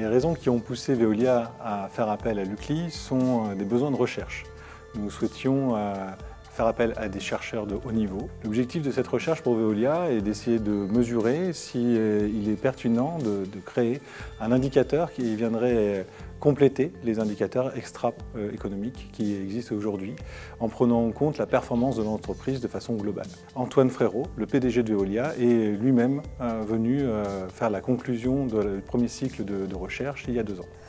Les raisons qui ont poussé Veolia à faire appel à l'UCLI sont des besoins de recherche. Nous souhaitions faire appel à des chercheurs de haut niveau. L'objectif de cette recherche pour Veolia est d'essayer de mesurer s'il est pertinent de créer un indicateur qui viendrait compléter les indicateurs extra-économiques qui existent aujourd'hui en prenant en compte la performance de l'entreprise de façon globale. Antoine Frérot, le PDG de Veolia, est lui-même venu faire la conclusion du premier cycle de recherche il y a 2 ans.